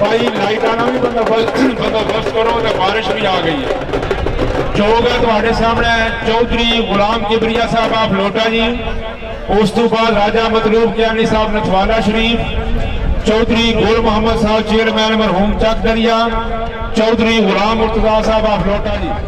भाई लाइट आना भी बंदोबस्त करो तो बारिश भी आ गई है। जो होगा तुम्हारे सामने चौधरी गुलाम किबरिया साहब आप लोटा जी, उस तो बाद राजा मतलूब कियानी साहब नथवाला शरीफ, चौधरी गुल मोहम्मद साहब चेयरमैन मरहूम चक दरिया, चौधरी गुलाम मुर्तजा साहब आप लोटा जी।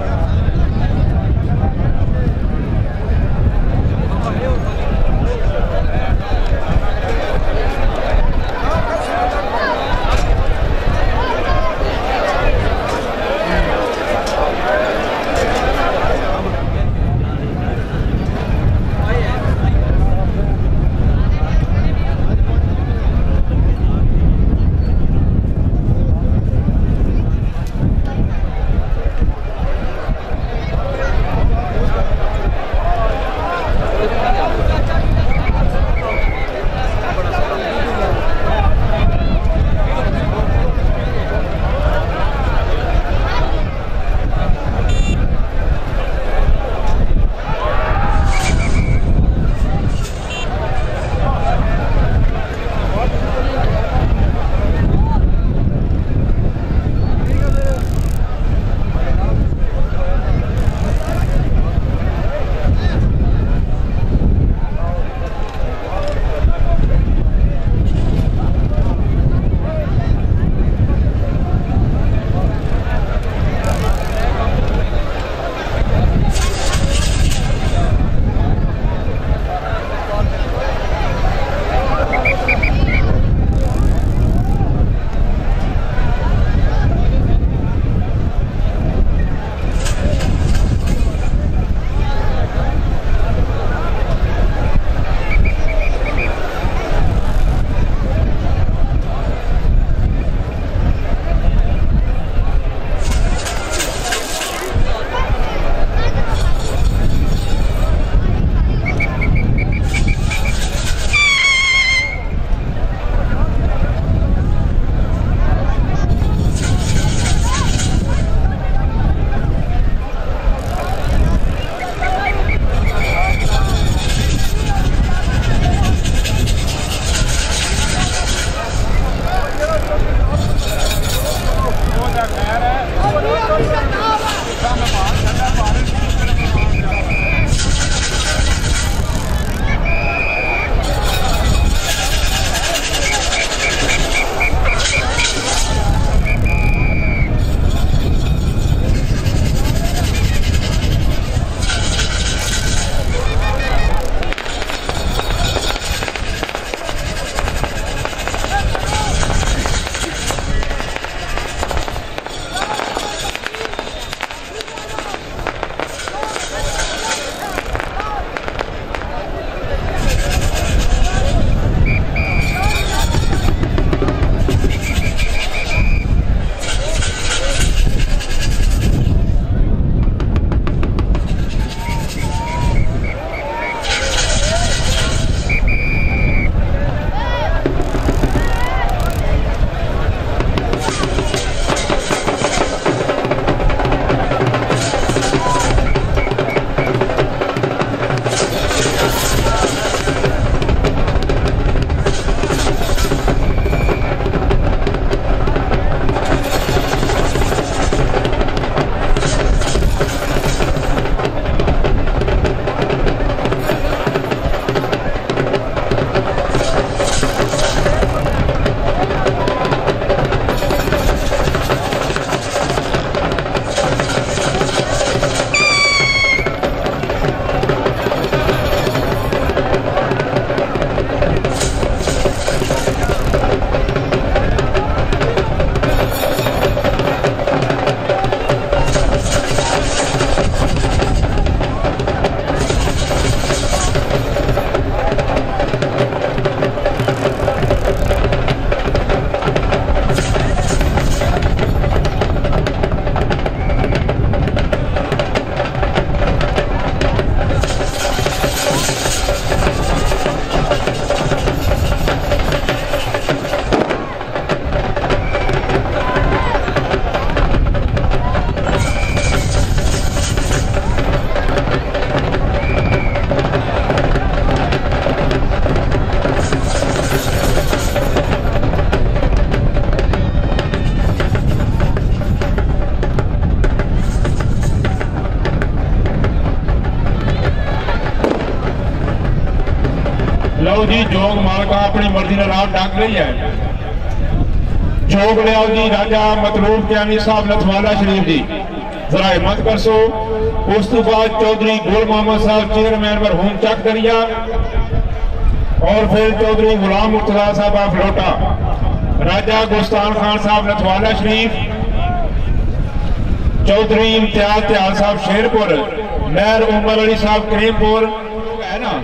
लो जी जोग मालका अपनी मर्जी ने रात डाक रही है। जोग लियाओ जी राजा मतलूब क्यानी साहब लथवाला शरीफ जी, जरा हिम्मत कर सो। उस तो बाद चौधरी गुल मोहम्मद साहब चेयरमैन पर होम चक करिया और फिर चौधरी गुलाम मुर्तजा साहब आप लोटा, राजा गुस्तान खान साहब लथवाला शरीफ, चौधरी इम्तियाज त्याल साहब शेरपुर, मेहर उमर अली साहब करीमपुर है ना।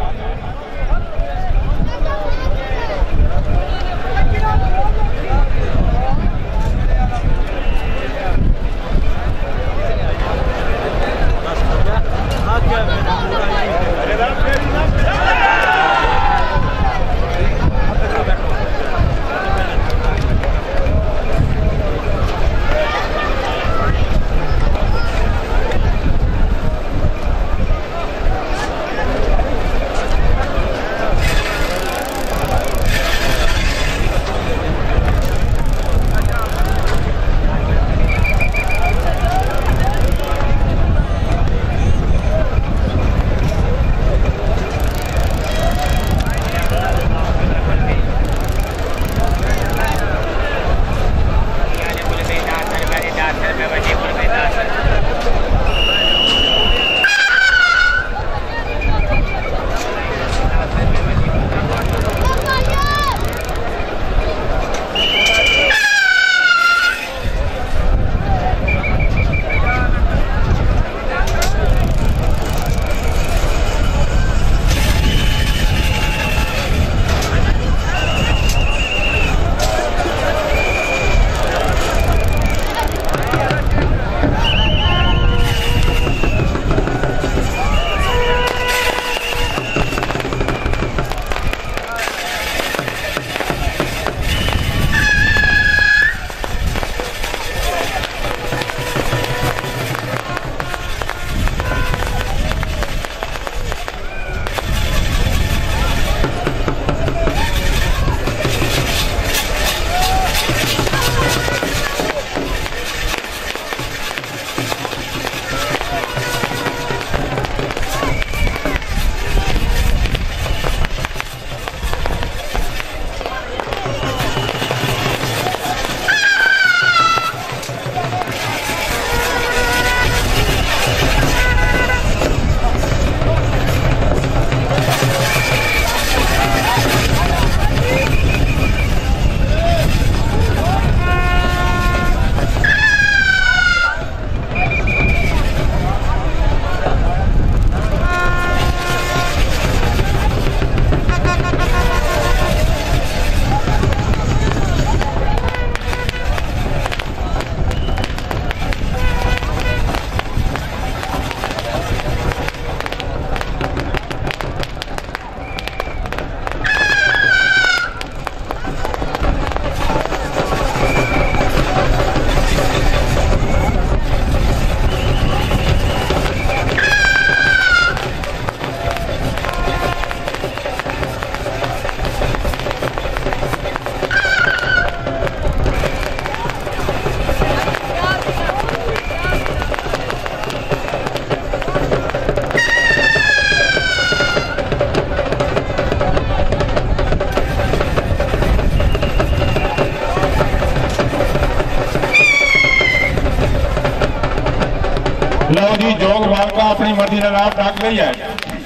लो जी जोग मालका अपनी मर्जी ने रात डाक रही है।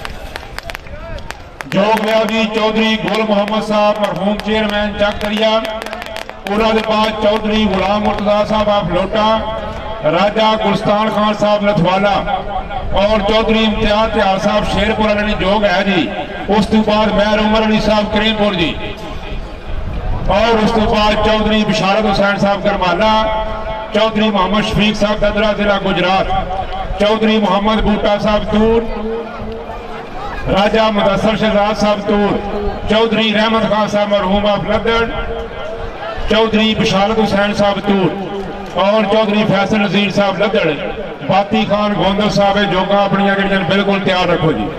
जोग लिया जी चौधरी गुल मोहम्मद साहब मरहूम चेयरमैन चक करिया, उन्होंने बाद चौधरी गुलाम मुर्तजा साहब आप लोटा, राजा गुलस्तान खान साहब लथवाला और चौधरी इम्तियाज त्याल साहब शेरपुर ने जोग है जी। उस तो बाद मेहर उमर अली साहब करीमपुर जी और उस तो बाद चौधरी बिशारत हुसैन साहब करमाला, चौधरी मोहम्मद शफीक साहब ददरा जिला गुजरात, चौधरी मोहम्मद बूटा साहब तूर, राजा मुदस्सर शहजाद साहब तूर, चौधरी रहमत खान साहब मरहूम ऑफ लदड़, चौधरी बिशारत हुसैन साहब तूर और चौधरी फैसल नजीर साहब लदड़, बाती खान गोंदल साहब जोगा अपनी गड्डियां बिल्कुल तैयार रखो जी।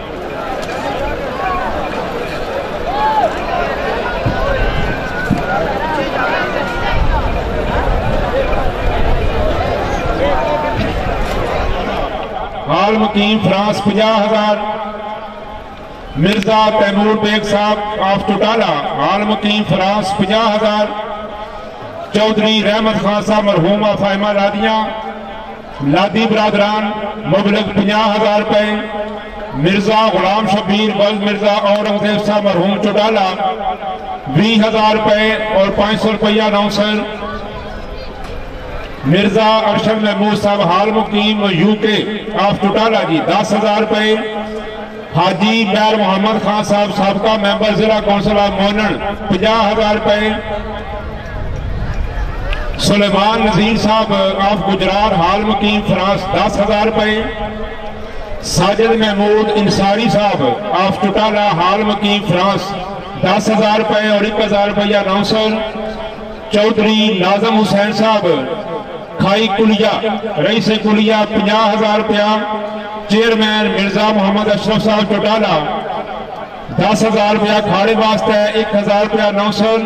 हाल मुकीम फ्रांस 50,000, मिर्जा तैमूर बेग साहब ऑफ टुटाला हाल मुकीम फ्रांस 50,000। चौधरी रहमत खान साहब मरहूमा फाहिमा लादियां लादी बरादरान मुबलग 50,000 रुपए। मिर्जा गुलाम शबीर बल्द मिर्जा औरंगजेब साहब मरहूम चौटाला 20,000 रुपए और 500 रुपया नौसर। मिर्जा अरशद महमूद साहब हाल मुकीम यूके ऑफ टुटाला जी 10,000 रुपए। हाजी मैर मोहम्मद खान साहब साबका मेंबर जिला कौंसिल ऑफ मोनन 50,000 रुपए। सुलेमान नजीर साहब ऑफ गुजरात हाल मुकीम फ्रांस 10,000 रुपए। साजिद महमूद इंसारी साहब ऑफ टुटाला हाल मुकीम फ्रांस 10,000 रुपए और 1,000 रुपया नौसर। चौधरी नाजम हुसैन साहब खाई कुलिया रईस कुलिया 50,000 रुपया। चेयरमैन मिर्जा मोहम्मद अशरफ साहब टोटाला 10,000 रुपया खाड़े वास्ते 1,000 रुपया नौसर।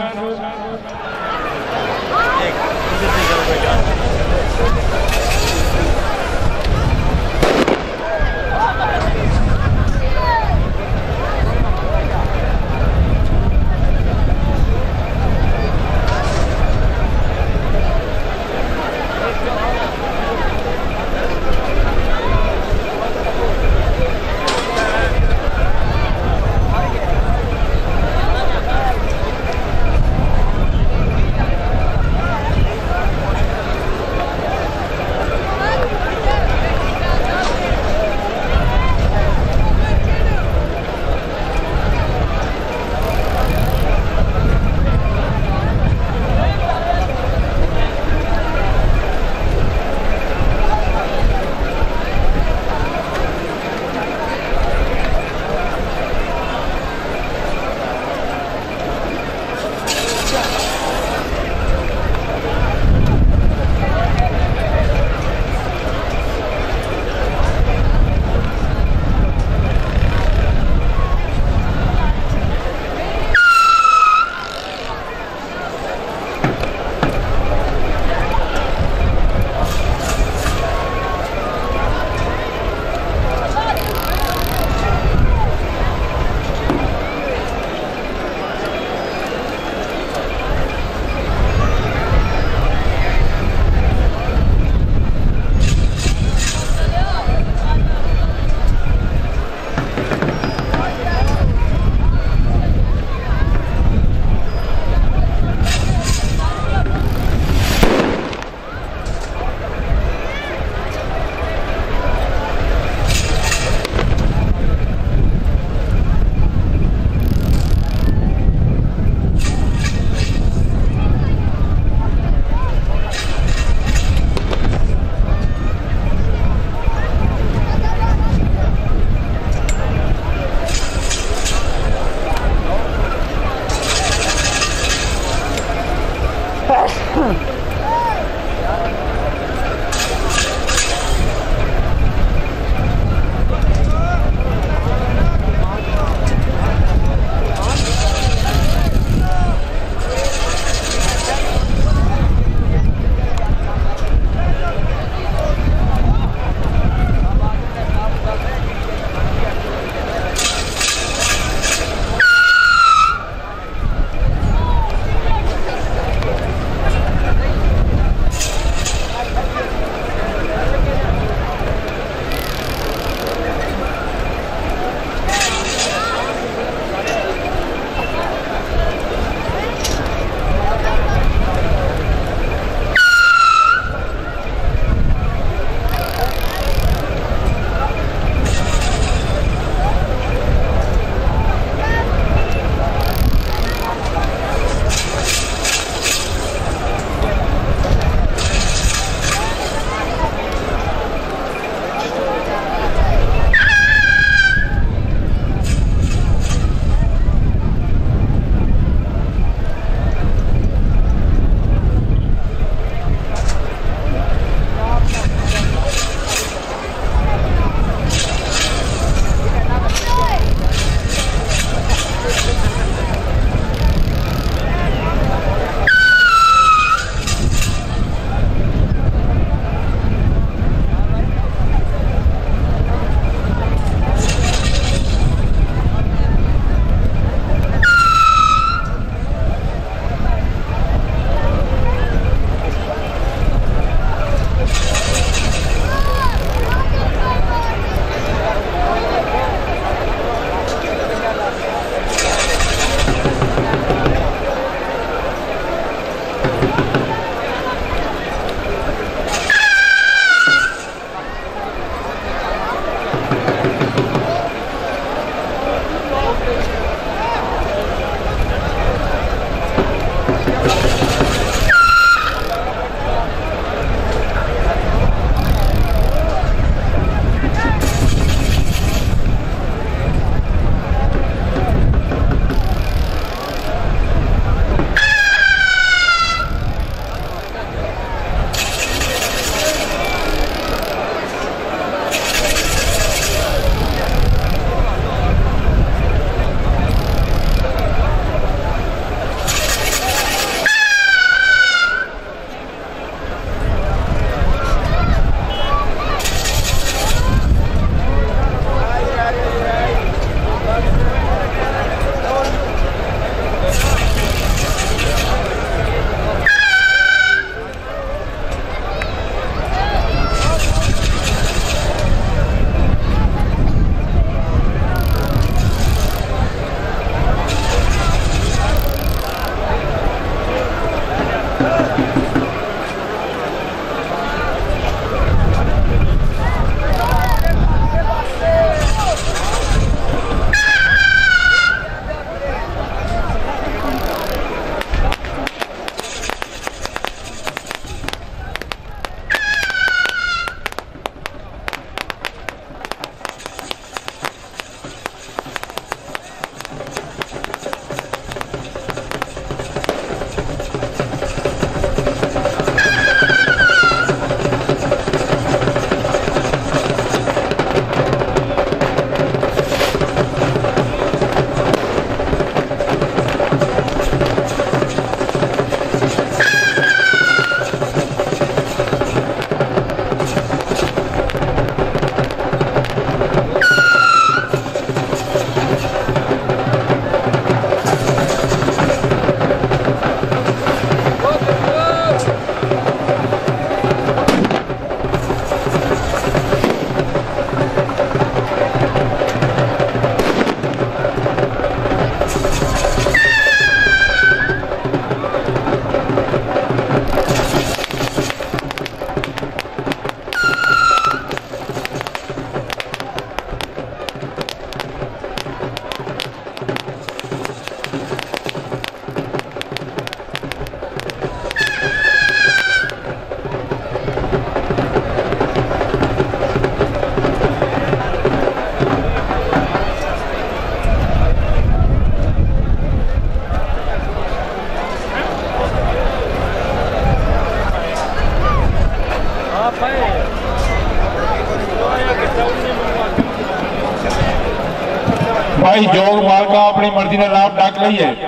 भाई जोग मालका अपनी मर्जी ने लाभ डाक ली है।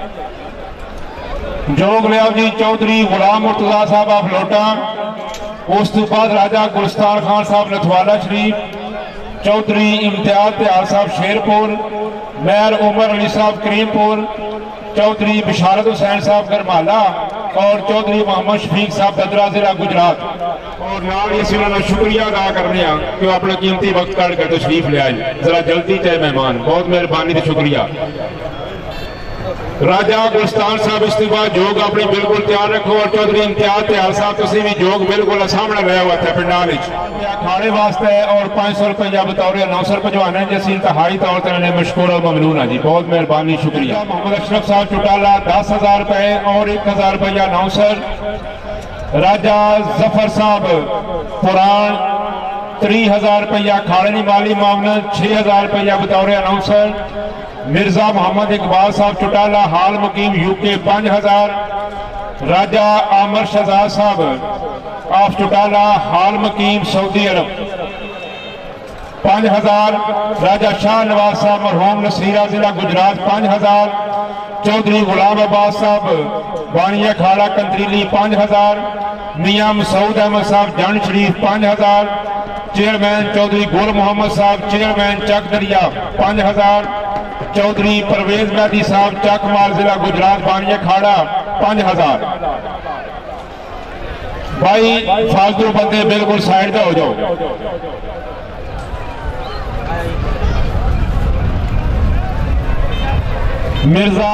जोग लिया जी चौधरी गुलाम मुर्तजा साहब ऑफ लोटा। उस तो बाद राजा गुलस्तान खान साहब नथवाला शरीफ, चौधरी इम्तियाज त्याल साहब शेरपुर, मेयर उमर अली साहब करीमपुर, चौधरी बिशारत हुसैन साहब गरमाला और चौधरी मोहम्मद शफीक साहब ददरा जिला गुजरात। और नाल ही उन्होंने शुक्रिया अदा करने कि वो अपना कीमती वक्त कड़ कर तशरीफ ले आए। जरा जल्दी चाहे मेहमान, बहुत मेहरबानी से शुक्रिया। राजा गुलस्तान साहब इस बाद जोग अपनी बिल्कुल तैयार रखो और चौधरी इम्तियाज त्याल साहब तुम भी जोग बिल्कुल सामने रहा हुआ था पिंडाल खाने वास्ते और 500 रुपया बतौर अनाउंसर भजवाना जैसी इंतहाई तौर पर मशहूर और ममनून है जी, बहुत मेहरबानी शुक्रिया। मोहम्मद अशरफ साहब चौटाला 10,000 रुपए और 1,000 रुपया अनाउंसर। राजा जफर साहब पुराण 30,000 रुपया खाने माली मामला, 6,000 रुपया बतौर अनाउंसर। मिर्जा मोहम्मद इकबाल साहब चौटाला हाल मुकीम UK 5,000। Raja Aamir Shahzad Sahab of Chotala हाल मुकीम सऊदी अरब 5,000। राजा शाह नवाज साहब मरहूम नसीरा जिला गुजरात 5,000। चौधरी गुलाम अब्बास साहब वानिया खाड़ा कंतरीली 5,000। मियां मसूद अहमद साहब जन शरीफ 5,000। चेयरमैन चौधरी गुल मोहम्मद साहब चेयरमैन चक दरिया 5,000। चौधरी परवेज मेहदी साहब चकमाल जिला गुजरात वानिया खाड़ा 5,000। भाई फालतू बंदे बिल्कुल साइड पे हो जाओ। मिर्जा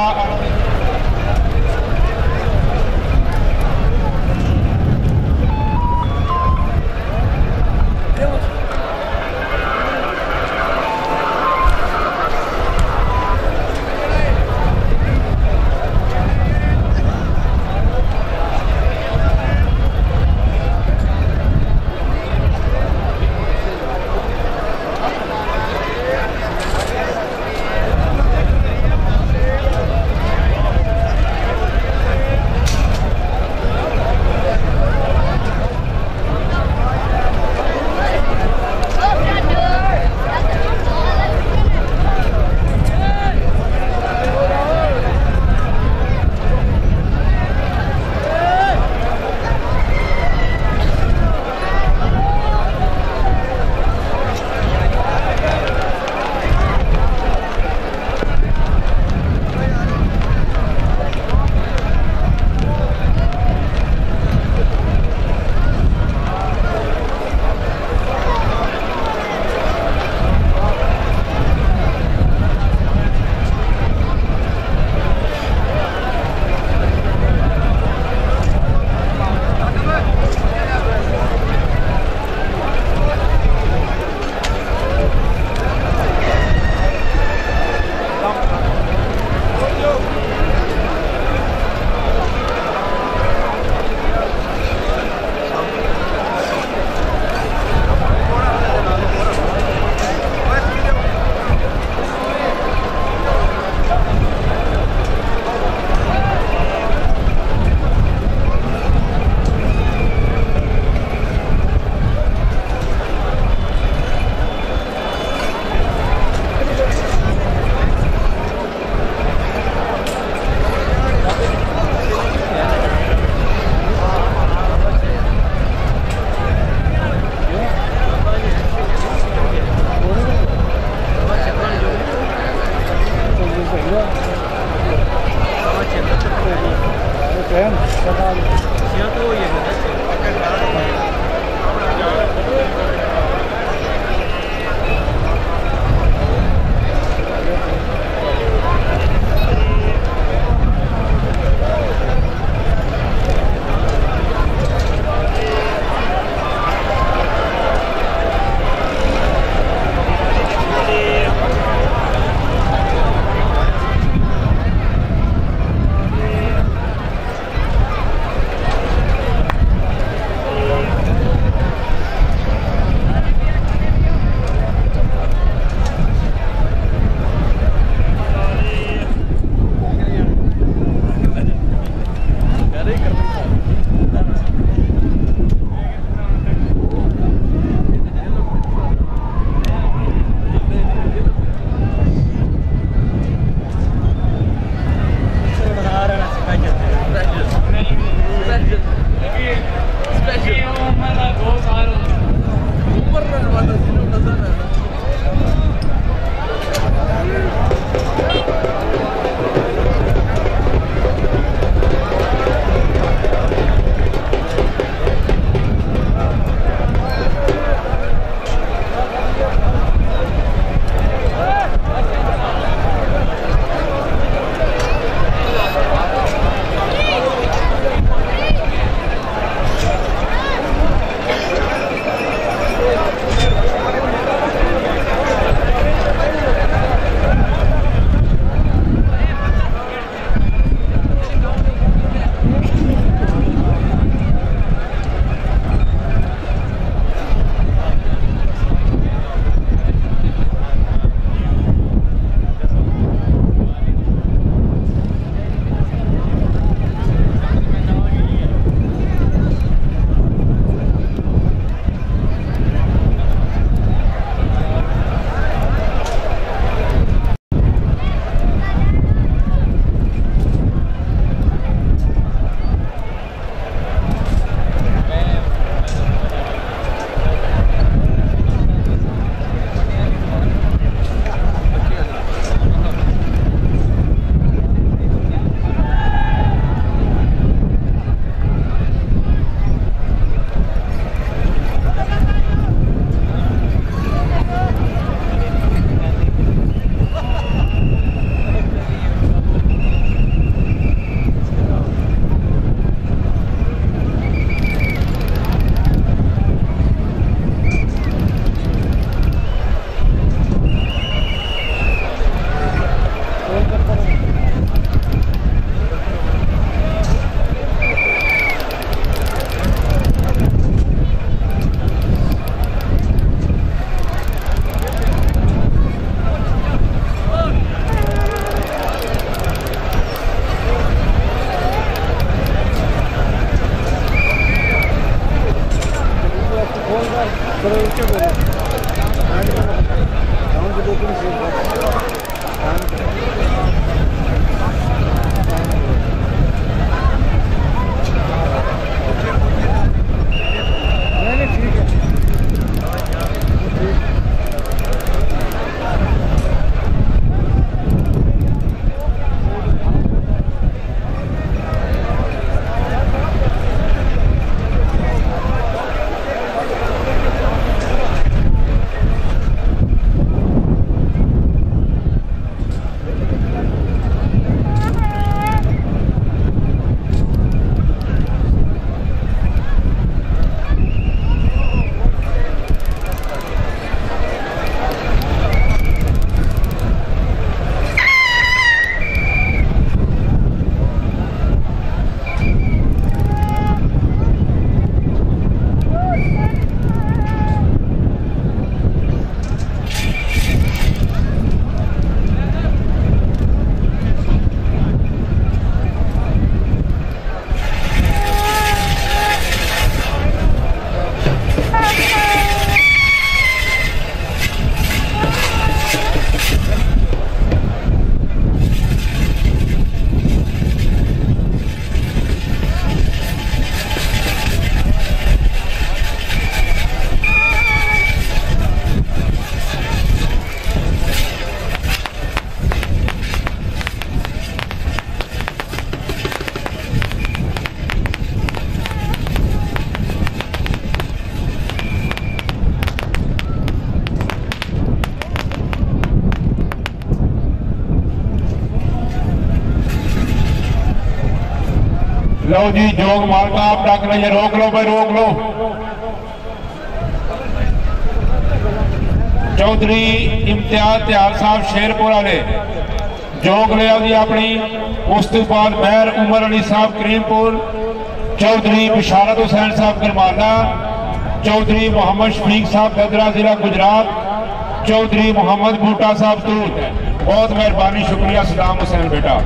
लो जी जोग मार्का आप डाक रहे, रोक लो भाई, रोक लो। चौधरी इम्तियाज त्याल साहब शेरपुर वाले जोग ले आओ जी अपनी। उस तो बाद मैर उमर अली साहब करीमपुर, चौधरी बिशारत हुसैन साहब गरमाला, चौधरी मोहम्मद शफीक साहब गदरा जिला गुजरात, चौधरी मोहम्मद बूटा साहब तूत। बहुत मेहरबानी, शुक्रिया सदाम हुसैन बेटा।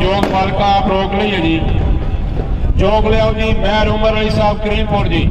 जोग मालका आप रोक लीजिए जी। जोग ले आओ जी। मेहर उमर अली साहब करीमपुर जी।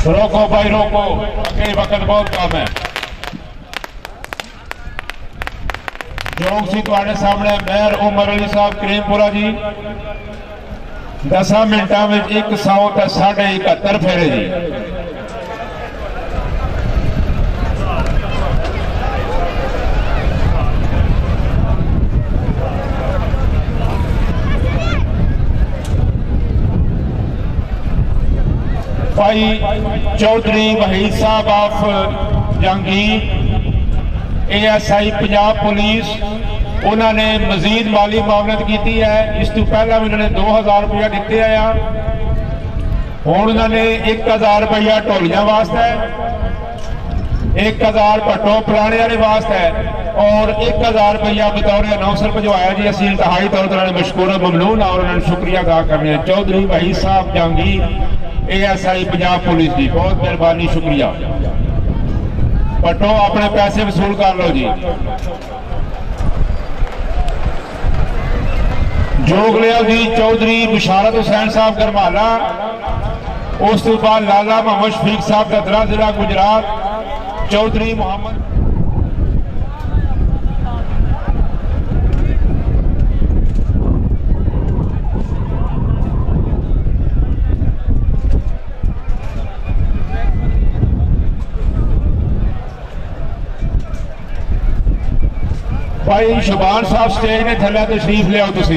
रोको भाई रोको, अगले वक्त बहुत कम है। जोग सी तुहाडे सामने मेयर उमर अली साहब करीमपुरा जी 10 मिनटों में 100 ते 71.5 फेरे जी। भाई Chaudhary Waheed Sahab of Jahangir ASI Punjab police, उन्होंने मजीद माली मामलत की है। इस तो पहला भी उन्होंने 2000 रुपया दिते आया। हुण उन्होंने 1000 रुपया ढोलियां वास्ते, 1000 भट्टो पुराने वाले वास्ते और 1000 रुपया बतौर अनाउंसर भिजवाया जी। असं इंतहाई तौर पर मशकूर ममनून और उन्होंने शुक्रिया अदा करने। चौधरी वहीद साहब जहांगीर ASI पंजाब पुलिस की बहुत मेहरबानी, शुक्रिया। भट्टो अपने पैसे वसूल कर लो जी। जोगलिया जी चौधरी बुशारत हुसैन साहब गरमाला, उस तो बाद लाला मोहम्मद शफीक साहब ददरा जिला गुजरात, चौधरी मोहम्मद भाई शबान साहब स्टेज ने थले तशरीफ लियाओ तुसीं।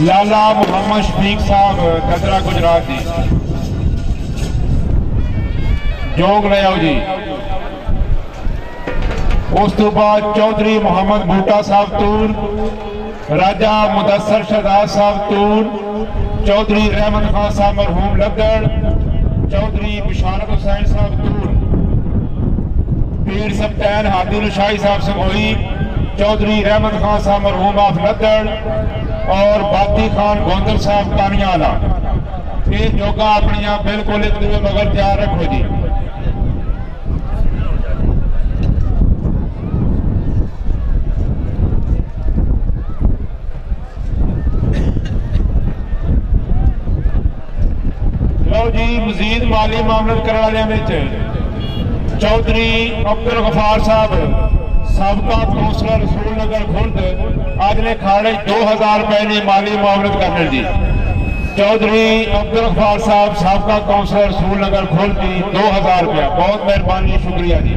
लाला मोहम्मद शफीक साहब कतरा गुजरात जी जोग ले आओ जी। उस तो बाद चौधरी मोहम्मद बूटा साहब तूर, राजा मुदस्सर शहजाद साहब तूर, चौधरी रहमत खान साहब मरहूम लगड़, चौधरी बिशारत हुसैन साहब तूर, पीर सप्तैन हादिल शाही साहब समोई, चौधरी रहमत खान साहब मरहूम आफ लदड़ और बाती खान गोंदल साहब कानियाला। ये जोगा अपनिया बिल्कुल एक दूसरे मगर तैयार रखो जी। लो जी मजीद माली मामलत करने वाले में चौधरी अब्दुल गफार साहब सबका कौंसलर रसूल नगर खुर्द आज ने खाड़े 2000 रुपए ने माली मामलत करने दी। चौधरी अब्दुल गफार साहब सबका कौंसलर रसूल नगर खुर्द दी 2000 रुपया। बहुत मेहरबानी, शुक्रिया जी।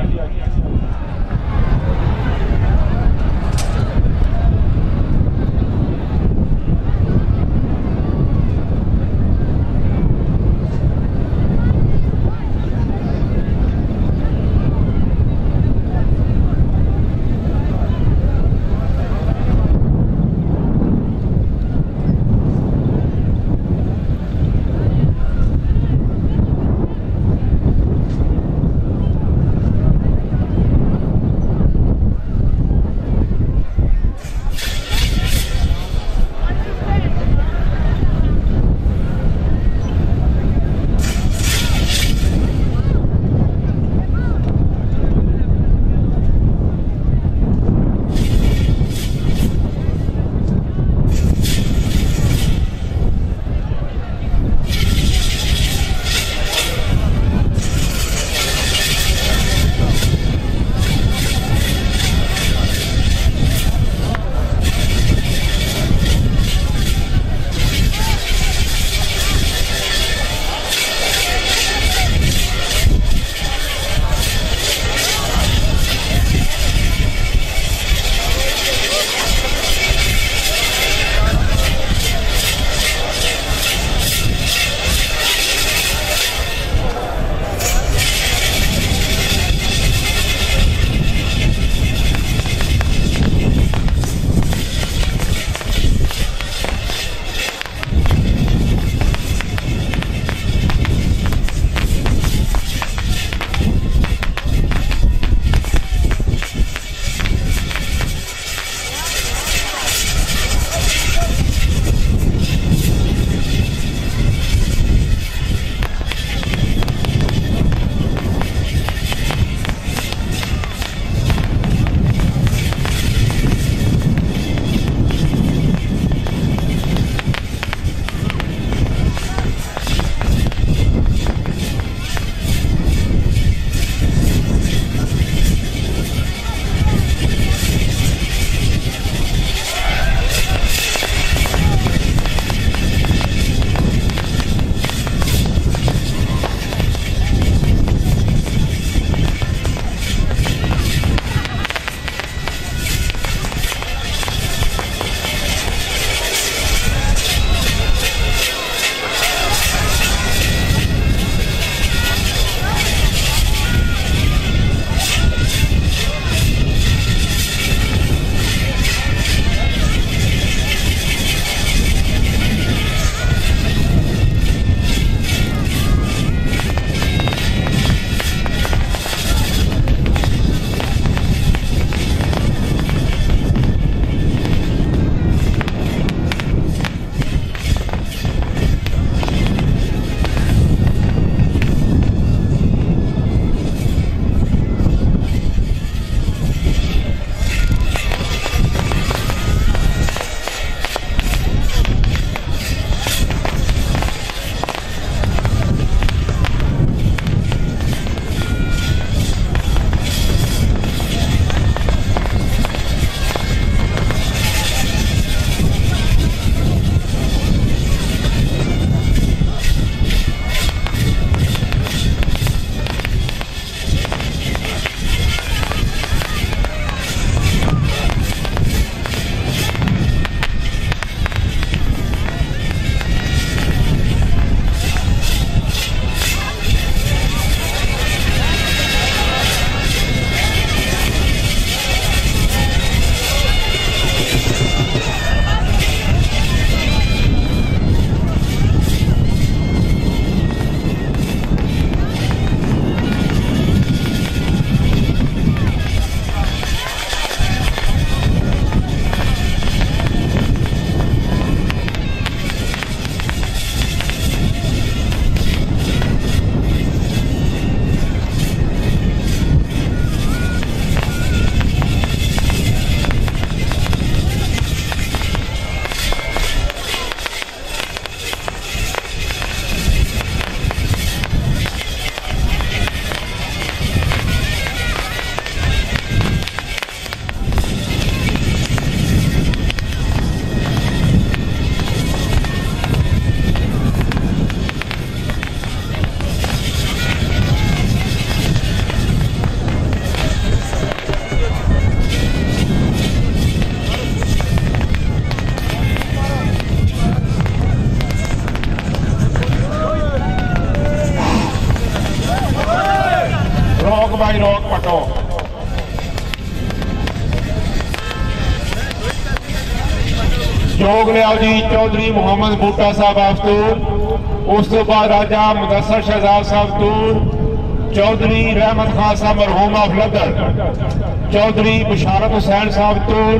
चौक लियाओ जी चौधरी मुहम्मद बूटा साहब आफ्तूर। उस तो बाद राजा मुदस्सर शहजाद साहब तूर, चौधरी रहमत खान साहब मरहूम ऑफ लदर, चौधरी बुशारत हुसैन साहब तूर।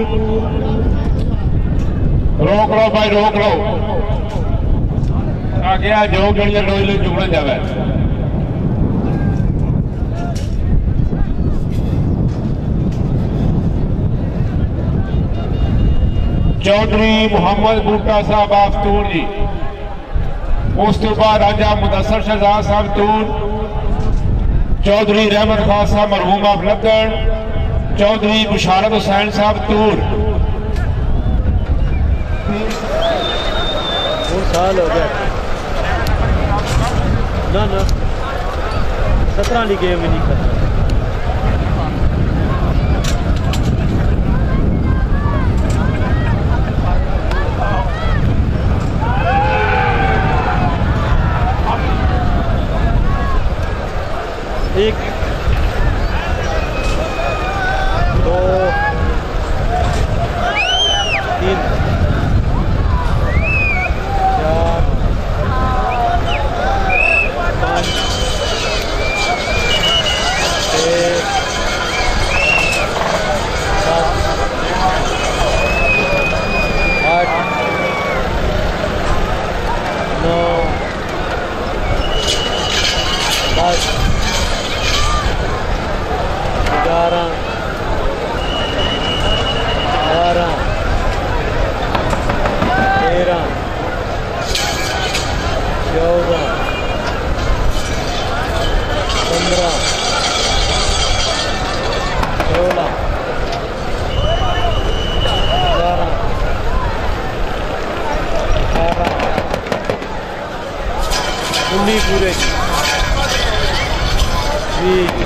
रोक लो भाई रोक लो, आगे जो जड़िया डोइल चुकना जावे। चौधरी मुहम्मद बूटा साहब आफ्तूर जी। उस तो बाद राजा मुदस्सर शहजाद साहब तूर, चौधरी रहमत खान साहब मरहूम ऑफ लदर, चौधरी बुशारत हुसैन साहब तूर। साल हो गया ना 17 वाली गेम ही नहीं करता। एक दो तीन चार पाँच छः सात आठ नौ 10 11 12 13 14 15 16 17 18 19 पूरे 20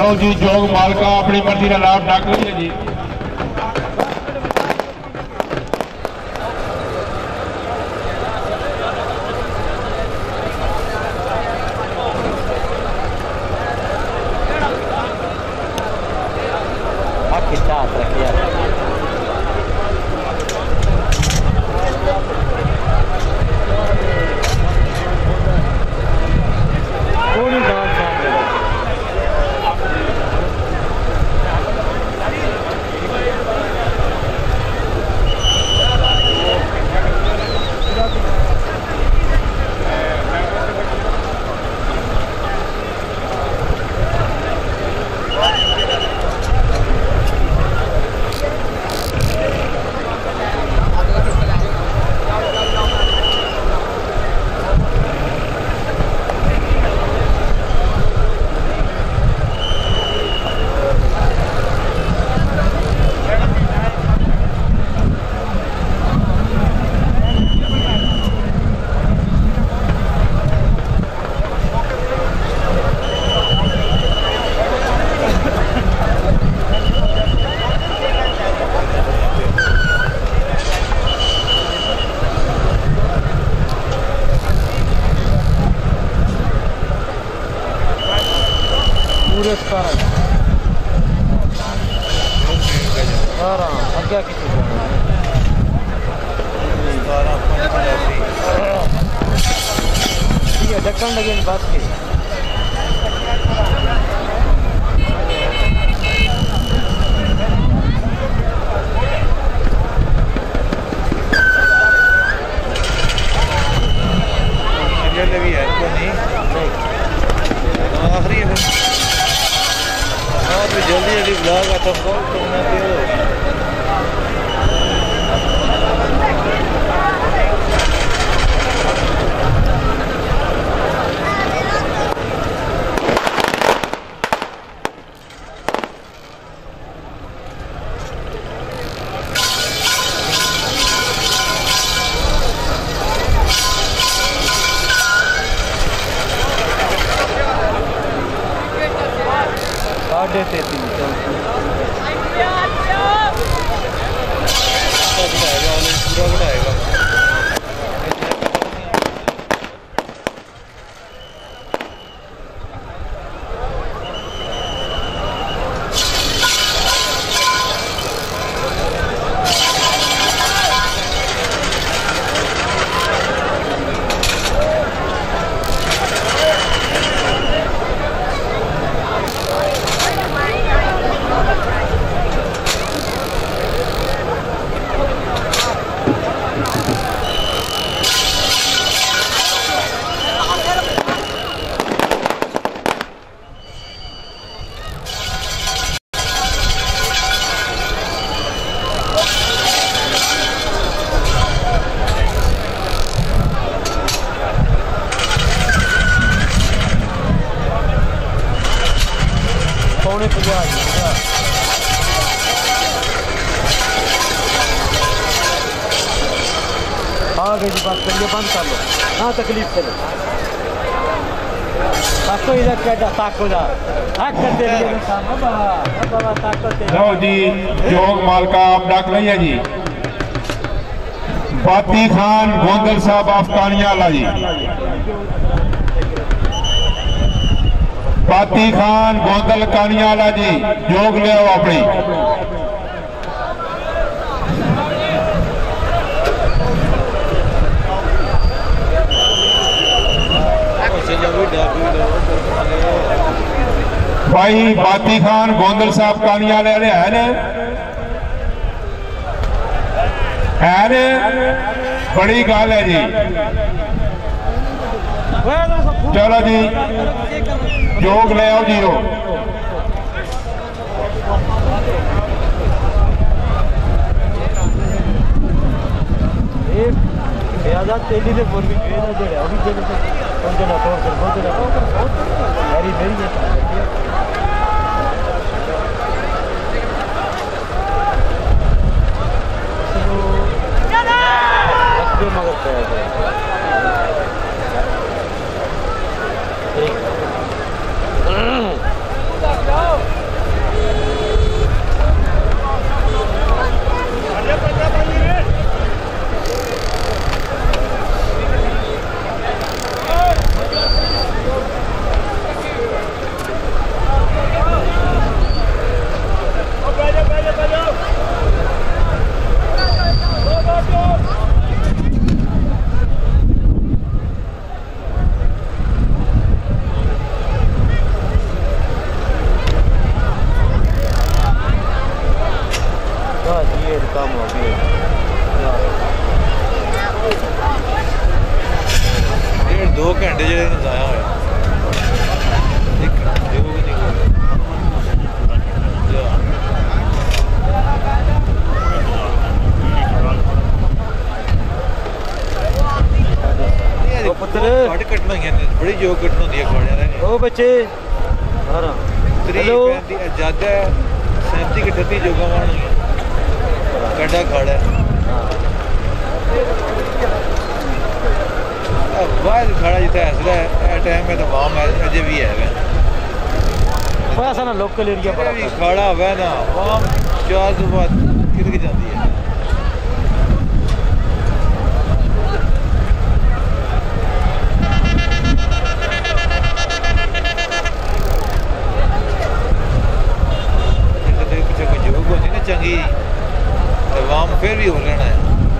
लो जी जोग मालका अपनी मर्जी का लाभ डक ली है जी। ढक्कन लगे बात की भी है तो नहीं आखिरी है और भी जल्दी जल्दी ब्लॉग आता है तो देते पूरा बढ़ाएगा पौने 50 आ गई जी बात करिए बंद कर लो ना तकलीफ करो ताको इधर क्या ताको जा हक कर दे बाबा ताको दे लो जी जोग मालका आप डक रही है जी। बाती खान गोंदल साहब अफगानिया वाला जी। बाती खान गोंदल कानिया वाला जी जोग ले आओ अपनी भाई बाती खान गोंदल साहब कानिया वाले है ने बड़ी गल है जी। चलो जी जोग ले आओ जी। तेली से बोल भी अभी मगर बस ये काम हो गया। 1.5-2 घंटे जो जाया हुआ पुत्र कटना बड़ी जो कटन होंगी अखवाड़िया ओ बच्चे 30-35 ज्यादा 37-38 जोगा मान गड्ढा खड़ा है बाद खड़ा जितना हसला है टाइम में तो वाम अजे भी है ऐसा ना लोकल एरिया पर खड़ा हुआ ना वाम 4 तो बाद किधर की जाती है चंगी तो वाम फिर भी हो लेना है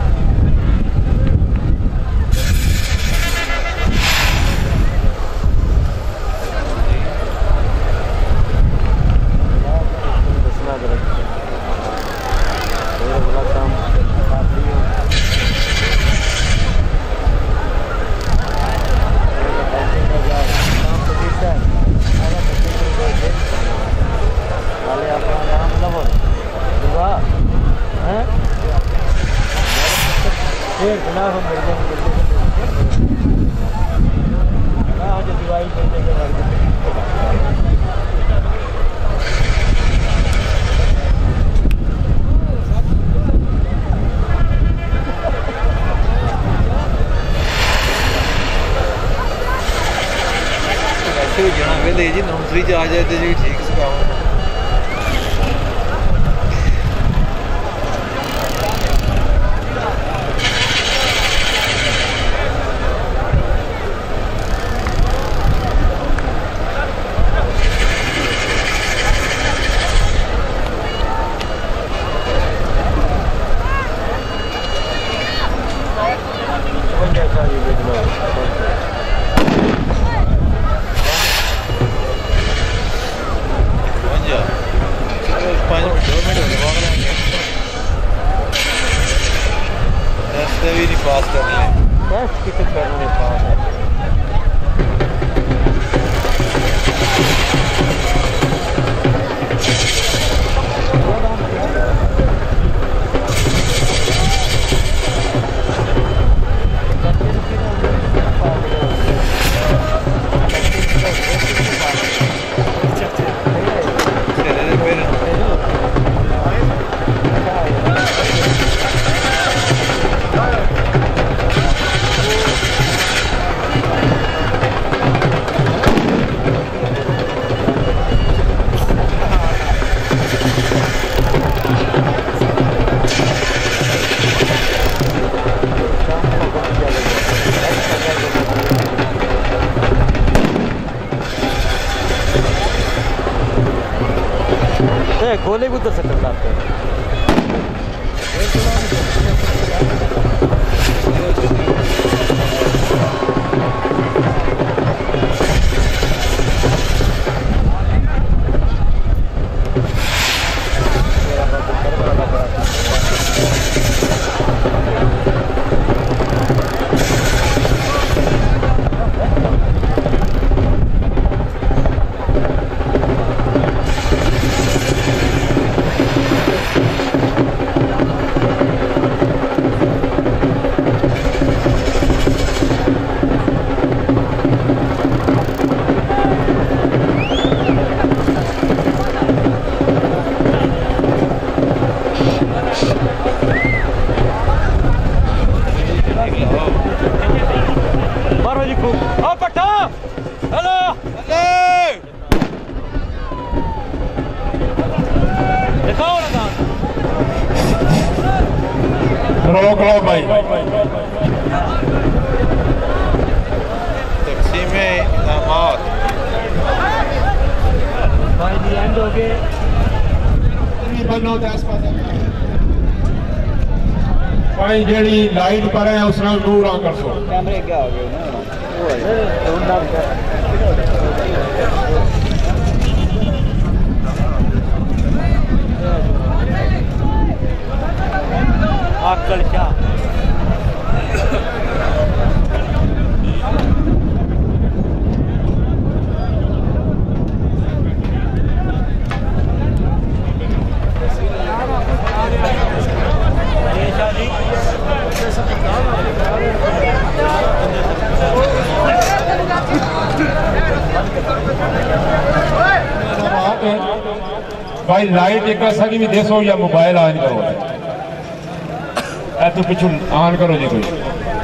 जी नौकरी आ जाए तो जी ठीक सिखाओ पास कर लें बस कितने करने पास है गोले भी उधर से टकराते हैं रोक लो भाई तकसीम इनामात भाई दी एंड हो गए भाई जेड़ी लाइट पर है उस नाल दूर आ कर सो कैमरे क्या हो गए ना वो है बुक्कल शाह भाई लाइट एक सगी भी देसो या मोबाइल ऑन करो तो पिछू ऑन करो जी कोई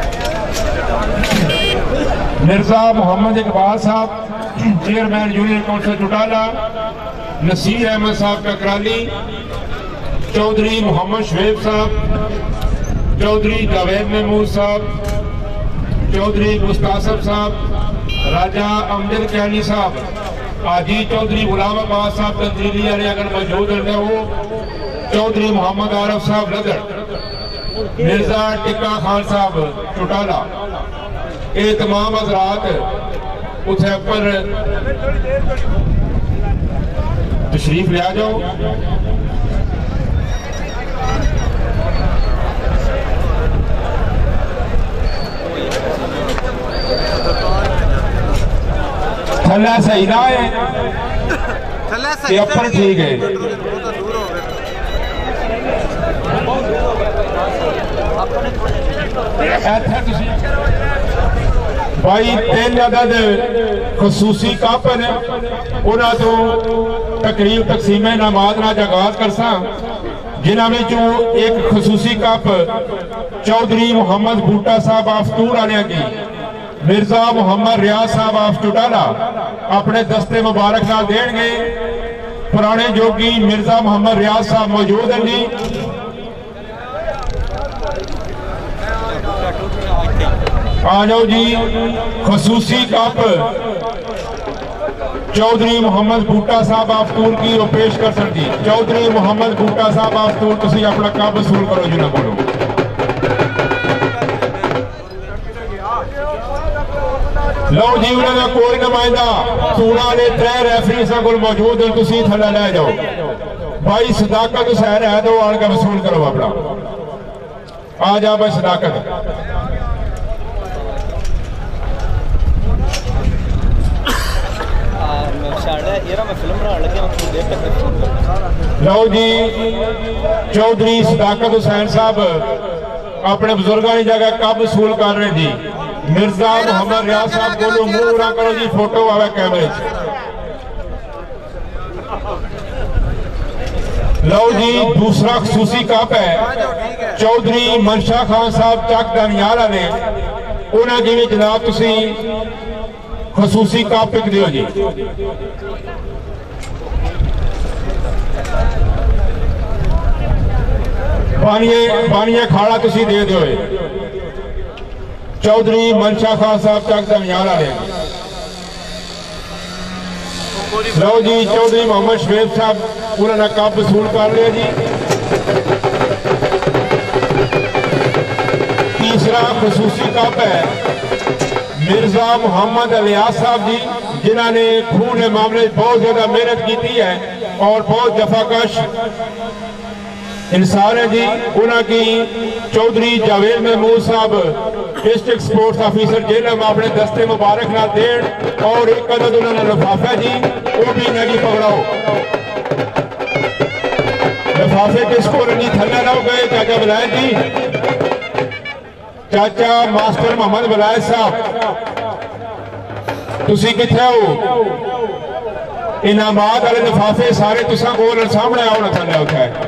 Mirza Mohammad Iqbal Sahab chairman union council Chotala Naseer Ahmed Sahab Kakrali Chaudhary Mohammad Shoaib साहब चौधरी जावेद महमूद साहब चौधरी मुस्तासिब साहब राजा अमजद कैनी साहब आजी चौधरी गुलाम अब्बास साहब तंजीली वाले अगर मौजूद है वो चौधरी मोहम्मद आरफ साहब लदर मिर्जा टिक्का खान साहब चौटाला ये तमाम हजरात उसे पर तशरीफ ले आ जाओ। थल्ला सही ना है ये अपर ठीक है भाई 3 अदद खसूसी कप ने उन्होंने तो तकरीब तकसीमे नमाज ना जगात करसा जिन्होंने एक खसूसी कप चौधरी मोहम्मद बूटा साहब आफतूर वाले की मिर्जा मोहम्मद रियाज साहब ऑफ चौटाला अपने दस्ते मुबारक नाल देंगे। पुराने जोगी मिर्जा मोहम्मद रियाज साहब मौजूद हैं जी। आ जाओ जी खसूसी कप चौधरी मोहम्मद बूटा साहब आफतूर की वो पेश कर सकती। चौधरी मोहम्मद बूटा साहब आफतूर तुम अपना कप वसूल करो जी ना बोलो। लो जी उन्होंने कोई नुमाइंदा सूना ने 3 रेफरी को मौजूद है तुम थले ले जाओ। भाई सदाकत हुसैन है तो आन के वसूल करो अपना आ जा भाई सदाकत। लो जी चौधरी सदाकत हुसैन साहब अपने बुजुर्गों की जगह कब वसूल कर रहे जी। मिर्जा मोहम्मद रियाज साहब बोलो मुंह उड़ा करो जी फोटो आवे कैमरे। लो जी दूसरा खसूसी कप है चौधरी मनशा खान साहब चक दनियाला ने उन्होंने भी जनाब तुसी खसूसी कप पिक दियो जी। पानी खाड़ा तुसी दे दो चौधरी मनशा खान साहब चक दनियाला ने। लो जी चौधरी मोहम्मद शुएब साहब उन्होंने कप वसूल कर लिया जी। तीसरा खसूसी कप है मिर्जा मोहम्मद अलियास साहब जी जिन्होंने खून मामले बहुत ज्यादा मेहनत की है और बहुत जफाकश इंसान है जी। उनकी Chaudhary Javed Mahmood Sahab district sports officer Jhelum अपने दस्ते मुबारक ना देन और एक अदद उन्होंने लिफाफा जी वो भी नगी पकड़ाओ। लिफाफे किसको रंगी थल्ला ना हो गए चाचा बलायत जी। चाचा मास्टर मोहम्मद बलायत साहब तुसी किथे हो इनामात वाले लिफाफे सारे तुसा कोल सामने आओ ना थल्ले उठे।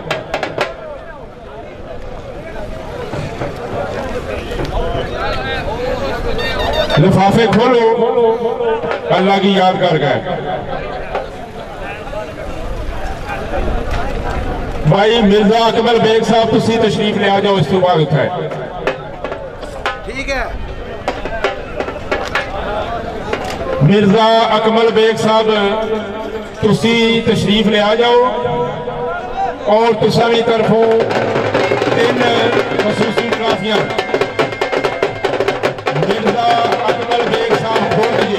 लिफाफे खोलो अल्लाह की याद कर गए। भाई मिर्जा अकमल बेग साहब तुसी तशरीफ ले आ जाओ इस बाद उठाए। ठीक है मिर्जा अकमल बेग साहब तुसी तशरीफ ले आ जाओ और तुसारी तरफों 3 खसूसी ट्राफियां मिर्जा अकमल बेग साहब खोद जी।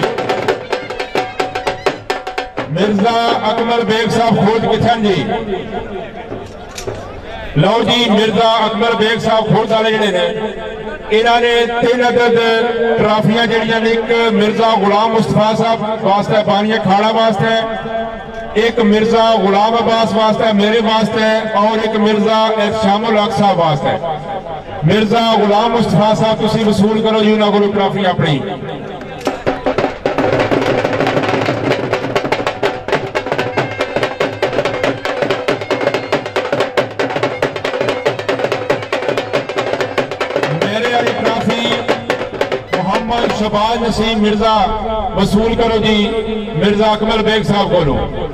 मिर्जा अकमल बेग साहब खोद किथन जी लो जी मिर्जा अकबर बेग साहब खोड़ वाले जिहड़े ने इन्होंने 3 अदद ट्राफियां जड़ियां ने, एक मिर्जा गुलाम मुस्तफा साहब वास्ते बानिया खाड़ा वास्ते, एक मिर्जा गुलाम अब्बास वास्ते मेरे वास्ते, और एक मिर्जा शामुल हक साहब वास्ते। मिर्जा गुलाम मुस्तफा साहब तुसी वसूल करो जी उन्होंने को ट्राफी अपनी। शबाज नसीम मिर्जा वसूल करो जी मिर्जा अकबर बेग साहब को।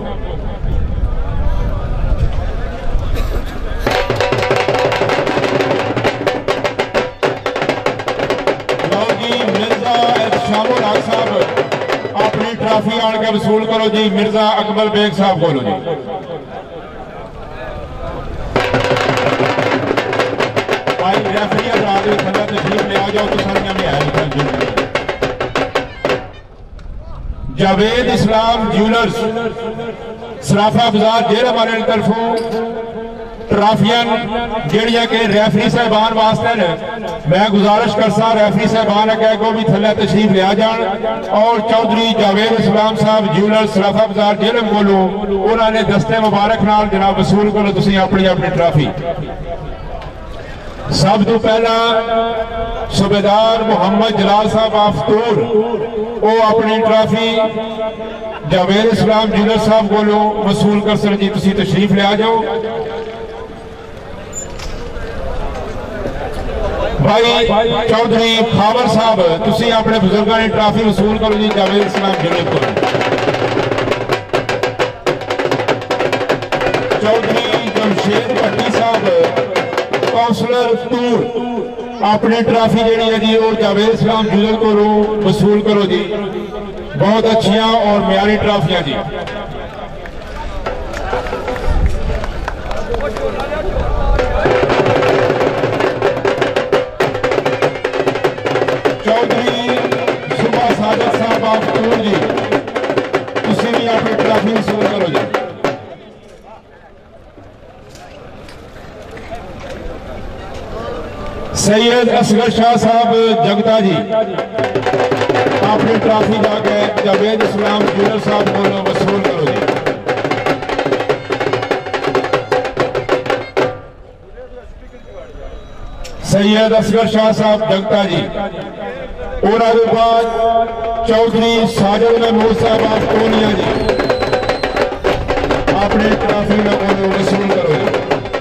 मिर्जा शामुल हक साहब अपनी ट्राफी आन के वसूल करो जी मिर्जा अकबर बेग साहब को जी। भाई रेफरी आजाद थल्ला तशरीफ ले आ जाओ तो सारियां में है। जावेद इस्लाम ज्वेलर्स सराफा बाजार जेल हमारे तरफों ट्राफियां जड़िया के रेफरी साहबान वास्ते ने, मैं गुजारिश करसा रेफरी साहबान अगे को भी थले तशरीफ ले आ जान। और चौधरी जावेद इस्लाम साहब ज्वेलर्स सराफा बाजार जेल बोलो उन्होंने दस्ते मुबारक नाल जनाब वसूल करो तुसी अपनी अपनी ट्राफी। सब तो पहला सूबेदार मोहम्मद जलाल साहब आफतूर वो अपनी ट्राफी जावेद इस्लाम ज्वेलर साहब को वसूल कर सर जी तुसी तशरीफ ले आ जाओ। भाई चौधरी खावर साहब तुसी अपने बुजुर्गों की ट्राफी वसूल करो जी जावेद इस्लाम ज्वेलर को। चौधरी जमशेद भट्टी साहब काउंसलर तूर अपनी ट्राफी जी है जी वो जावेद इस्लाम ज्वेलर को वसूल करो जी। बहुत अच्छिया और म्यारी ट्राफियां जी। चौधरी सुबह सादत साहब आफतूर जी तुसी भी अपनी ट्राफी वसूल करो जी। सैयद असगर शाह साहब जगता जी अपनी ट्राफी जाके जावेद इस्लाम ज्वेलर साहब को वसूल करो जी। सैयद असगर शाह साहब जगता जी और बाद चौधरी साजिद महमूद साहब आफतूनिया जी अपनी ट्राफी को वसूल करो जी।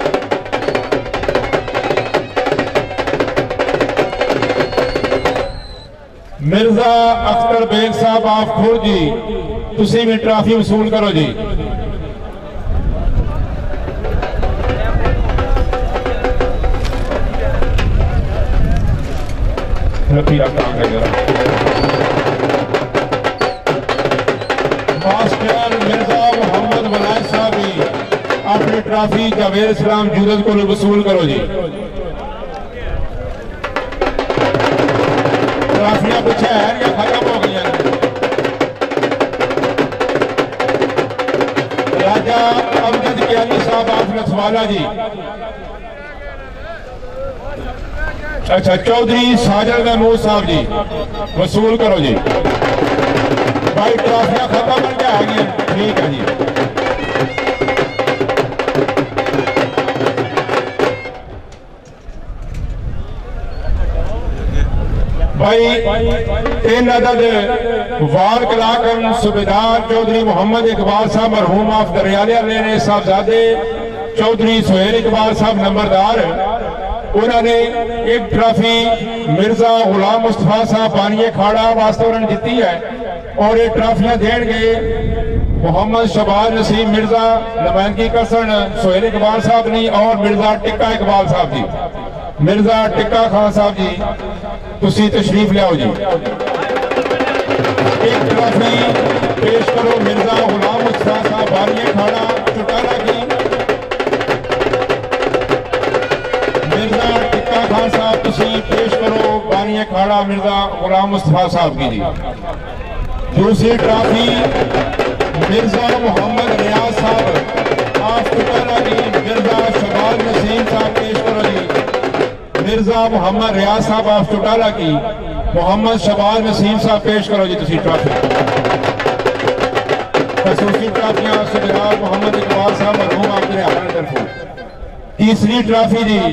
मिर्जा अख्तर बेग साहब आफखुर जी तुसी भी ट्राफी वसूल करो जी। मास्टर मिर्जा मोहम्मद वलायत साहब भी अपनी ट्राफी जावेद इस्लाम ज्वेलर्स को वसूल करो जी। ट्राफियां कुछ है या खत्म हो गई? राजा अमजद कियानी साहब आप नथवाला जी। अच्छा चौधरी साजिद महमूद साहब जी वसूल करो जी। भाई ट्राफियां खत्म बन के आ गई, ठीक है जी। भाई 3 अदद वार कलाकंद सूबेदार चौधरी मोहम्मद इकबाल साहब मरहूम ऑफ दरियाले ने साहबजादे चौधरी सुहेल इकबाल साहब नंबरदार उन्होंने एक ट्रॉफी मिर्जा गुलाम मुस्तफा साहब बानिए खाड़ा वास्ते उन्होंने दी है। और ये ट्रॉफियां देंगे मोहम्मद शबाज नसीम मिर्जा नुमाइंदगी करसन सुहेल इकबाल साहब ने और मिर्जा टिक्का इकबाल साहब जी। मिर्जा टिक्का खान साहब जी तुसी तशरीफ लियाओ जी। एक ट्रॉफी पेश करो मिर्जा गुलाम मुस्तफा साहब बानिए खाड़ा चुटाला की। मिर्जा टिक्का खान साहब तुसी पेश करो बानिए खाड़ा मिर्जा गुलाम मुस्तफा साहब की जी। दूसरी ट्रॉफी मिर्जा मोहम्मद रियाज साहब ऑफ चुटाला की मिर्जा शबाज शहबाज नसीम साहब पेश करो जी। मिर्जा मोहम्मद रियाज साहब ऑफ चौटाला की मोहम्मद शहबाज नसीम साहब पेश करो जी। तुसी ट्रॉफी खसूसी ट्रॉफियां सुबेदार मोहम्मद इकबाल साहब मरहूम आपके हाल तरफों। तीसरी ट्रॉफी जी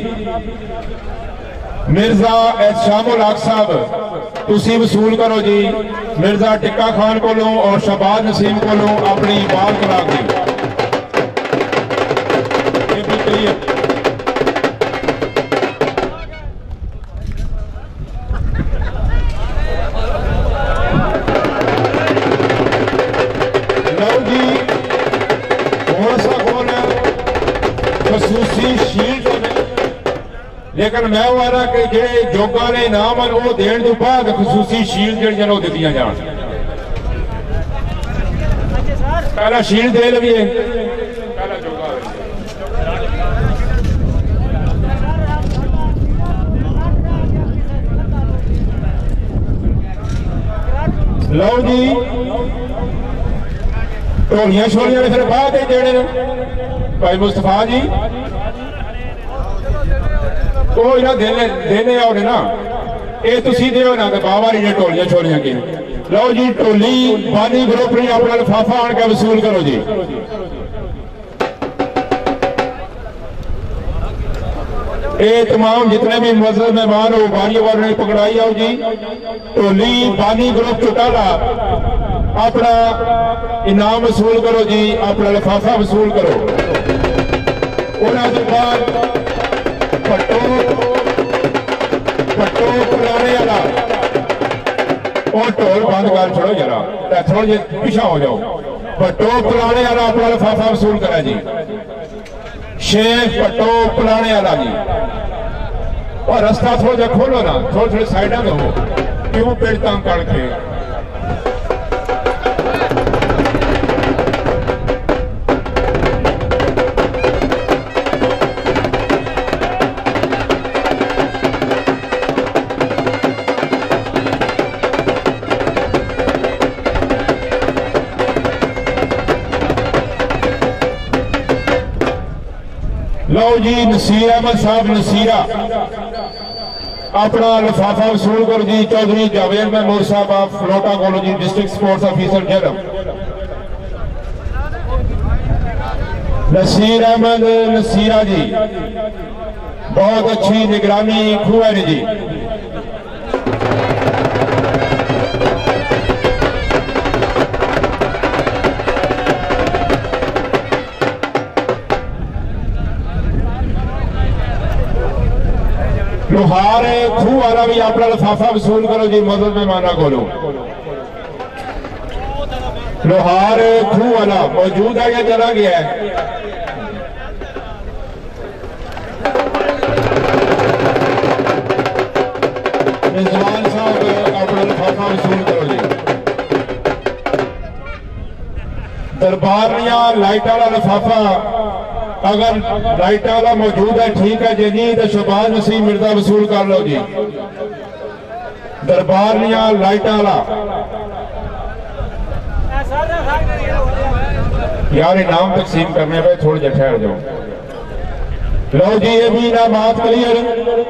मिर्जा शामुल हक साहब तुसी वसूल करो जी। मिर्जा टिक्का खान कोलों और शहबाज नसीम कोलों अपनी बाल तलाक दी। लो जी कौन सा कौन है खसूसी शील्ड लेकिन मैं वाला कि जेडे जोगा ने इनाम वो देने तो बाद खसूसी शील्ड जो दी जान। पहला शील्ड दे लवीए पहला जोगा। लो जी ढोलियां छोलियां ने फिर बाद देने भाई मुस्तफा जी देने और ना ये तुसी दो ना तो बाबा जी ने ढोलियां छोलियां की। लो जी ढोली बानी ग्रुप ने अपना लिफाफा आन के वसूल करो जी। ये तमाम जितने भी मजहब मेहमान हो बारी वालों ने पकड़ाई आओ जी। ढोली बानी ग्रुप चौटाला अपना इनाम वसूल करो जी। अपना लिफाफा वसूल करो। उन्होंने बाद पट्टो पुराने वाला और ढोल बंद कर छोड़ो जरा थोड़ा जे पीछा हो जाओ। पट्टो पुराने वाला अपना लिफाफा वसूल करा जी। शेख पट्टो पुराने वाला जी और रास्ता थोड़ा जा खोलो ना थोड़े थोड़े साइडा में हो क्यों पेड़ तंग करके। लो जी नसीर अहमद साहब नसीरा अपना लिफाफा वसूल करो जी। चौधरी जावेद महमूद साहब आप फलोटा कॉलेज जी district sports officer Jhelum. Naseer Ahmad Nasira जी बहुत अच्छी निगरानी खुआरी जी। लोहार खूह वाला भी अपना लिफाफा वसूल करो जी। मदद मेहमाना कोलो लोहार खूह वाला मौजूद है या चला गया है? रिजवान साहब अपना लिफाफा वसूल करो जी। दरबारिया लाइट वाला लिफाफा अगर लाइट वाला मौजूद है ठीक है जी। नहीं तो शहबाज नसीम मिर्जा वसूल कर लो जी। दरबारिया लाइट वाला यार इनाम तकसीम करने पे थोड़ा जा ठहर जाओ। लो जी ये भी इनामात क्लियर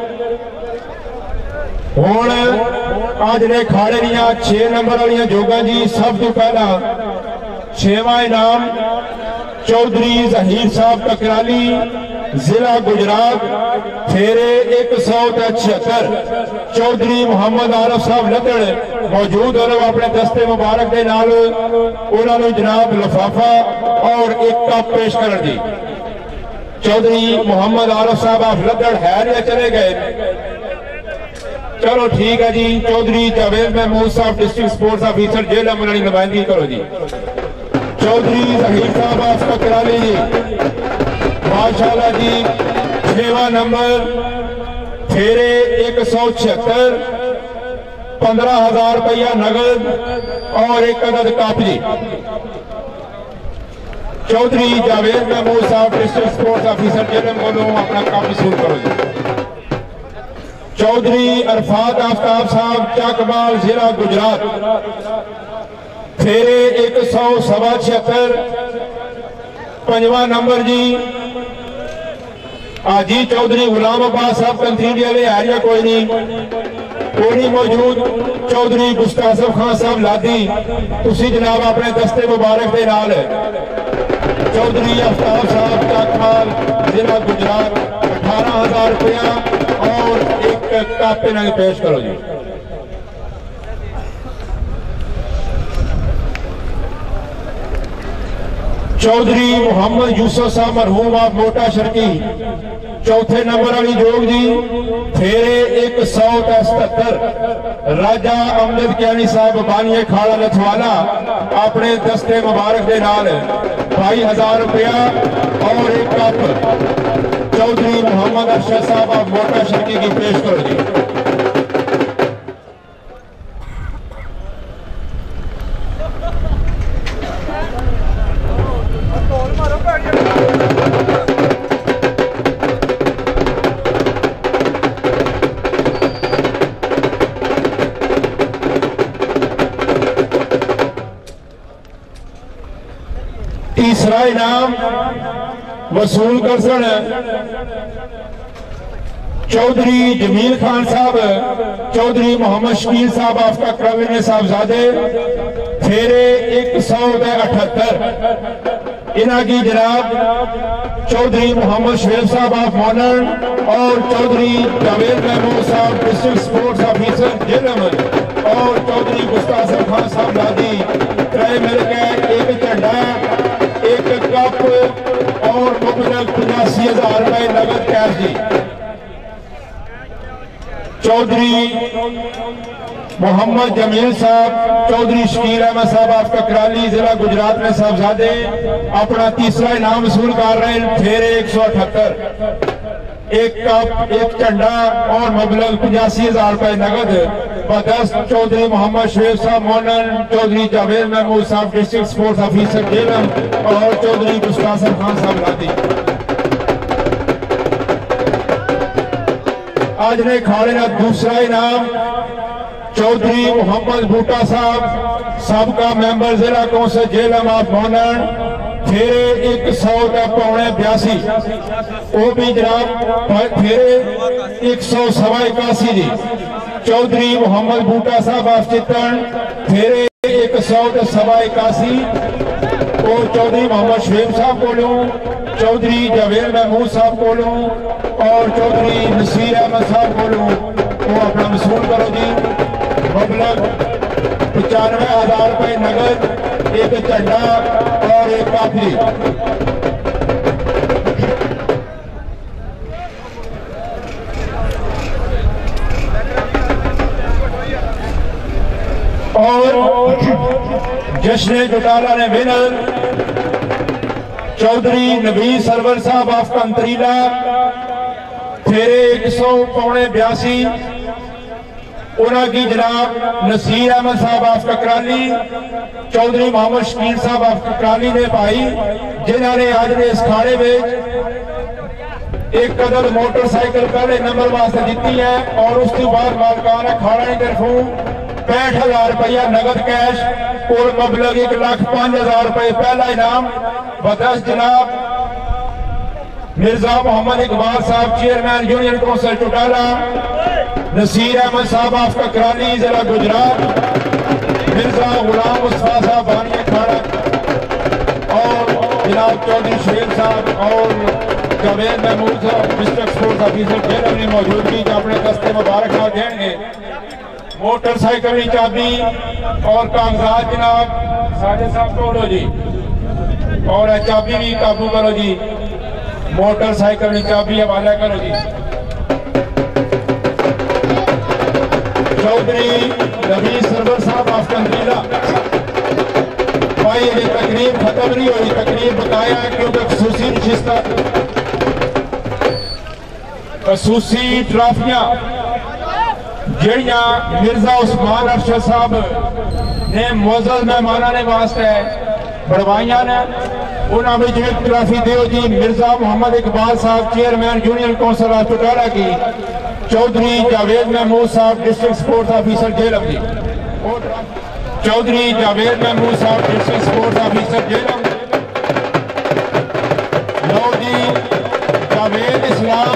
हुण आज ने खाड़े दियां 6 नंबर वाली जोगा जी। सब तो पहला 6वां इनाम चौधरी जहीर साहब ककराली जिला गुजरात फेरे 176 चौधरी मोहम्मद आरफ साहब लदड़ मौजूद और अपने दस्ते मुबारक के नाल उन्होंने जनाब लिफाफा और एक कप पेश कर दी। चौधरी मोहम्मद आरफ साहब आप लदड़ है या चले गए? चलो ठीक है जी। Chaudhary Javed Mahmood Sahab district sports officer jail उन्होंने नुमाइंदगी करो जी। चौधरी जहीर साहब आपका करा लीजिए माशाल्लाह जी। 6वां नंबर फेरे 176 15,000 रुपया नगद और एक अदद कप जी। Chaudhary Javed Mahmood Sahab district sports officer Jhelum को अपना कप वसूल करो जी। चौधरी अरफात आफ्ताब साहब चकमाल जिला गुजरात फेरे 176 5वां नंबर जी हाजी चौधरी गुलाम अब्बास साहब कंथीडी वाले है या कोई नहीं मौजूद। चौधरी मुस्तासिफ खान साहब लादी तुसी जनाब अपने दस्ते मुबारक के नाल चौधरी आफ्ताब साहब चाकमाल जिला गुजरात 18,000 रुपया और एक कप इन्हें पेश करो जी। चौधरी मोहम्मद यूसुफ साहब मरहूम आप मोटा शर्की चौथे नंबर वाली जोग जी फेरे 177 राजा अमजद कियानी साहब बानिए खाड़ा लथवाला अपने दस्ते मुबारक के नाल 22,000 रुपया और एक कप चौधरी मोहम्मद अरशद साहब आप मोटा शर्की की पेश करो जी। तीसरा इनाम वसूल कर सन चौधरी जमील खान साहब चौधरी मोहम्मद शकील साहब आफ्ता करावी साहबजादे फेरे 178 इन्ह की जनाब चौधरी मोहम्मद शुएब साहब ऑफ मोनर और Chaudhary Javed Mahmood Sahab district sports officer जिलम और चौधरी मुस्तासिफ खान साहब लादी त्रय मिलकर एक झंडा एक कप और मुबलग 85,000 रुपए नगद कैश दी। चौधरी मोहम्मद जमील साहब चौधरी शकील अहमद साहब आपका कराली जिला गुजरात में साहबजादे अपना तीसरा इनाम वसूल कर रहे हैं फेरे 178 एक कप एक झंडा और मुबलग 85,000 रुपए नगद बदस्त चौधरी मोहम्मद शुएब साहब मोनन Chaudhary Javed Mahmood Sahab district sports officer Jhelum और चौधरी मुस्तासिफ खान साहब लादी। आज ने खाड़े का दूसरा इनाम चौधरी मोहम्मद बूटा साहब सबका मेंबर जिला कौंसिल जेलम ऑफ मोनन फेरे 100 वो भी जनाब फेरे 181 जी। चौधरी मोहम्मद बूटा साहब ऑफ चित्तन फेरे 181 और चौधरी मोहम्मद शुएब साहब को चौधरी जावेद महमूद साहब को और चौधरी नसीर अहमद साहब को वो अपना वसूल करो जी। मुबलग 95,000 रुपए नगद एक झंडा और एक काफी। और जश्न जुटाला ने विनर चौधरी नबी सरवर साहब ऑफ कंतरीला फेरे 182 उनकी जनाब नसीर अहमद साहब ऑफ ककराली चौधरी मोहम्मद शकील साहब ऑफ ककराली ने पाई जिन्होंने आज ने इस खाड़े में एक कदर मोटरसाइकिल पहले नंबर वास्ते दी है और उसके बाद मालकान खाड़ा की तरफों 65,000 रुपया नगद कैश और मुबलग 1,05,000 रुपए पहला इनाम बदस जनाब Mirza Mohammad Iqbal Sahab chairman union council Chotala Naseer Ahmed Sahab of Kakrali जिला गुजरात मिर्जा गुलाम मुस्तफा साहब बानिया खाड़ा और जनाब चौधरी शुएब साहब और Javed Mahmood Sahab district sports officer jail अपनी मौजूदगी अपने दस्ते मुबारकबाद देंगे। मोटरसाइकिल की चाबी और कागजात जनाब साजिद साहब को लो जी और चाबी भी काबू करो जी। मोटरसाइकिल की चाबी हवाला करो जी। चौधरी नबी सरवर साहब ऑफ कंदरीला भाई ये तकरीब खत्म नहीं हुई तकरीब बताया क्योंकि खसूसी नशिस्ता खसूसी ट्राफियां जड़ियां मिर्जा उस्मान अरशद साहब ने मोअज़्ज़ज़ मेहमाना ने वास्ते बढ़वाइया ने उन्होंने एक ट्राफी दो जी Mirza Mohammad Iqbal Sahab chairman union council of Chotala की Chaudhary Javed Mahmood Sahab district sports officer Jhelum ji. Chaudhary Javed Mahmood Sahab district sports officer Jhelum लो जी जावेद इस्लाम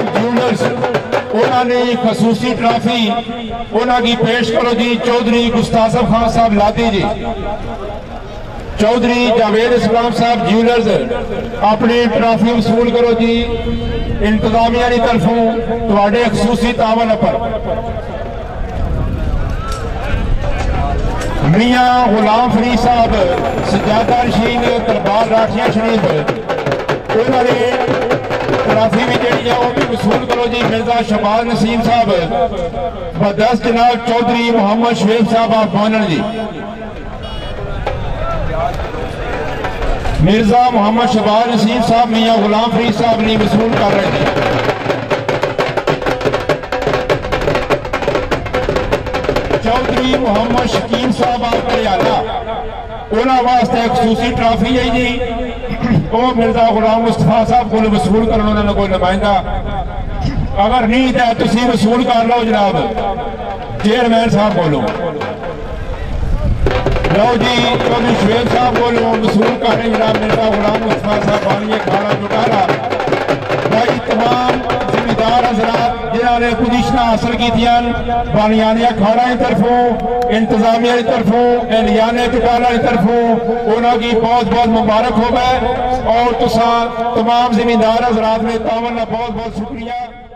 उन्होंने खसूसी ट्रॉफी उन्होंने पेश करो जी चौधरी गुस्तासफ खान साहब लादी जी, चौधरी जावेद इस्लाम साहब ज्यूलर्स अपनी ट्रॉफी वसूल करो जी इंतजामिया की तरफों थोड़े खसूसी तावन पर। मियां गुलाम फरीद साहब सजादा रशीद दरबार राठिया शरीफ उन्होंने ट्रॉफी भी जी है वह भी वसूल करो जी मिर्जा शहबाज नसीम साहब बदस जनाब चौधरी मोहम्मद शवेब साहब आप बानन जी, मिर्जा मोहम्मद शहबाज नसीम साहब मियां गुलाम फरीद साहब ने वसूल कर रहे थे। चौधरी मोहम्मद शकील साहब आप हरियाणा उन्होंने वास्ते एक खसूसी ट्रॉफी है जी, वो मिर्जा गुलाम मुस्तफा साहब को वसूल करना उन्होंने कोई नुमाइंदा अगर नहीं तो तुम वसूल कर लो जनाब चेयरमैन साहब बोलो लो जी चौधरी शवेब साहब बोलो वसूल कर रहे जनाब मिर्जा गुलाम मुस्तफा साहब बानिया खाड़ा जुटारा भाई तमाम जिम्मेदार हजरात जिन्होंने पोजिशन हासिल की बानियानिया खाड़ा की तरफों इंतजामिया की तरफों एलियाने टुकाला की तरफों उन्होंने बहुत बहुत मुबारक हो गए और तुसा तमाम जिम्मेदार हजरात में तावन का बहुत बहुत शुक्रिया।